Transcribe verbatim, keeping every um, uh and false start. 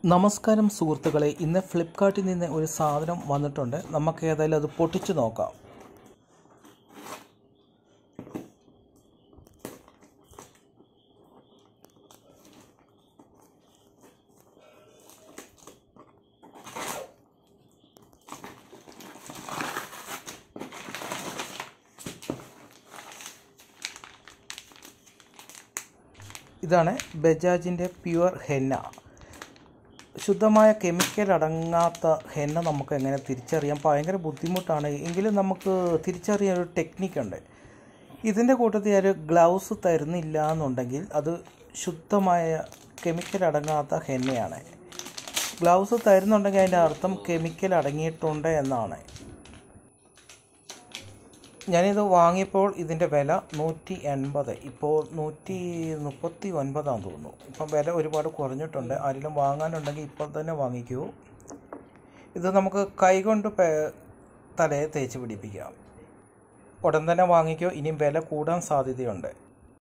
നമസ്കാരം സുഹൃത്തുക്കളെ, ഇന്ന് ഫ്ലിപ്കാർട്ടിൽ നിന്ന് ഒരു സാധനം വന്നിട്ടുണ്ട്. നമുക്ക് ഏതായാലും അത് പൊട്ടിച്ചു നോക്കാം. ഇതാണ് ബജാജിൻ്റെ പ്യുവർ ഹെന്ന. ശുദ്ധമായ കെമിക്കൽ അടങ്ങാത്ത ഹെന്ന നമുക്ക് എങ്ങനെ തിരിച്ചറിയാം? ഭയങ്കര ബുദ്ധിമുട്ടാണ്. എങ്കിലും നമുക്ക് തിരിച്ചറിയാൻ ഒരു ടെക്നിക്കുണ്ട്. ഇതിൻ്റെ കൂട്ടത്തിൽ ഒരു ഗ്ലൗസ് തരുന്നില്ല എന്നുണ്ടെങ്കിൽ അത് ശുദ്ധമായ കെമിക്കൽ അടങ്ങാത്ത ഹെന്നയാണ്. ഗ്ലൗസ് തരുന്നുണ്ടെങ്കിൽ അതിൻ്റെ അർത്ഥം കെമിക്കൽ അടങ്ങിയിട്ടുണ്ട് എന്നാണ്. ഞാനിത് വാങ്ങിയപ്പോൾ ഇതിൻ്റെ വില നൂറ്റി എൺപത്, ഇപ്പോൾ നൂറ്റി മുപ്പത്തി ഒൻപതാണെന്ന് തോന്നുന്നു. ഇപ്പം വില ഒരുപാട് കുറഞ്ഞിട്ടുണ്ട്. ആരെങ്കിലും വാങ്ങാനുണ്ടെങ്കിൽ ഇപ്പോൾ തന്നെ വാങ്ങിക്കൂ. ഇത് നമുക്ക് കൈകൊണ്ട് തലയെ തേച്ച് പിടിപ്പിക്കാം. ഉടൻ തന്നെ വാങ്ങിക്കോ, ഇനിയും വില കൂടാൻ സാധ്യതയുണ്ട്.